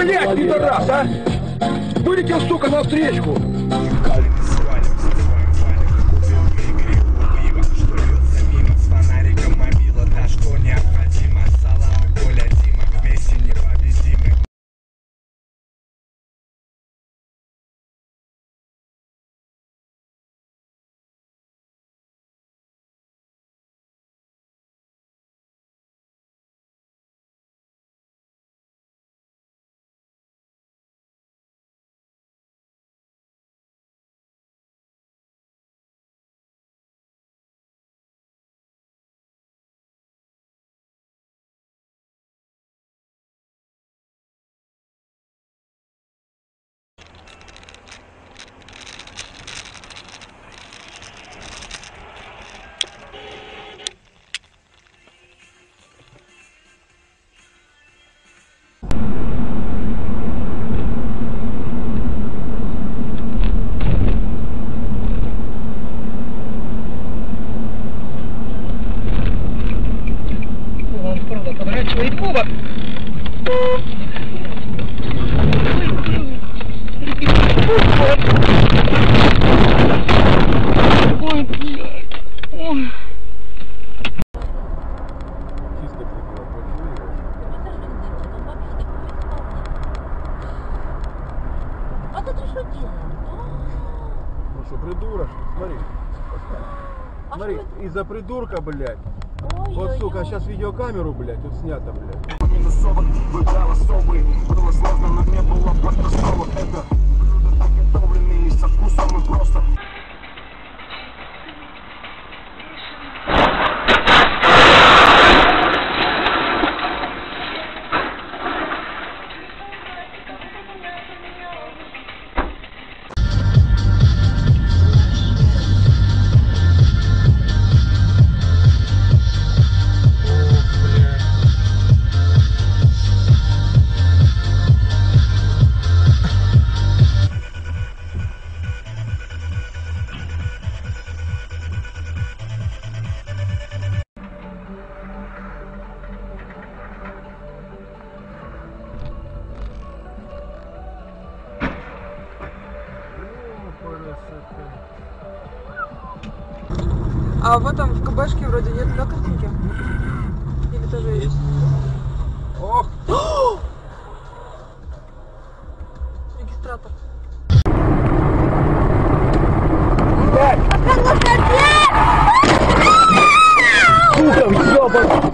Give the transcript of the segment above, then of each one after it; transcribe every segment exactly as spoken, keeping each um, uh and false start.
Блядь, пидорас, а! Вылетел, сука, на встречку! Поворачивает Вова. Ой, блядь. Ой. Чисто прикол, большой. А ты что делаешь? Ну что, придурок? Смотри. А Смотри, из-за придурка, блядь. Ой, Вот, ой, сука, ой. сейчас видеокамеру, блядь, тут снято, блядь. Минусовок выбрал особый. Было сложно, но не было подкросовок. Это блюда приготовленные со вкусом и просто. А в этом, в КБшке вроде нет, да, картинки? Или тоже есть? Ох! Регистратор. Блядь! Сука, ёбан!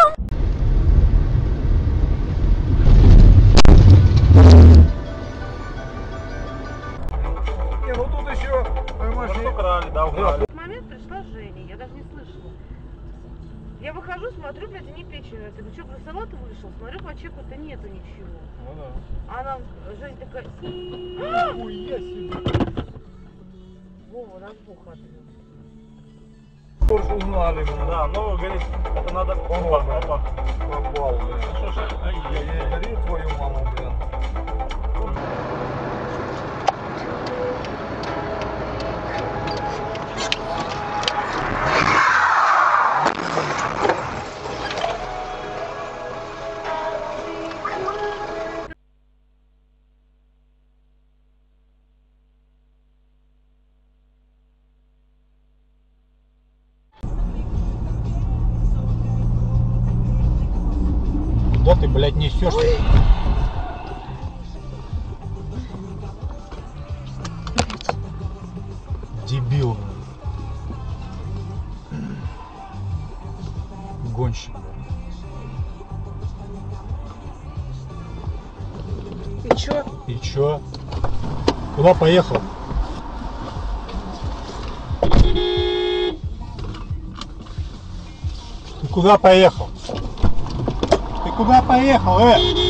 Не, ну тут еще, понимаешь, украли, да, украли. В момент пришла Женя, я даже не слышала. Я выхожу, смотрю, блядь, они печень. Я говорю, что, про салат вышел? Смотрю, по чеку-то нету ничего. Ну да. А она, Женя такая, Хуя себе. Вова, у нас Бог отвел. Тоже узнали, да, но, говорит, это надо... Опа, опа, пропал, блин. Что ж, ай-яй-яй, дари твою маму, блин. Куда ты, блядь, несешь? Дебил. Гонщик. И чё? И чё? Куда поехал? Ты куда поехал? Ты куда поехал, э?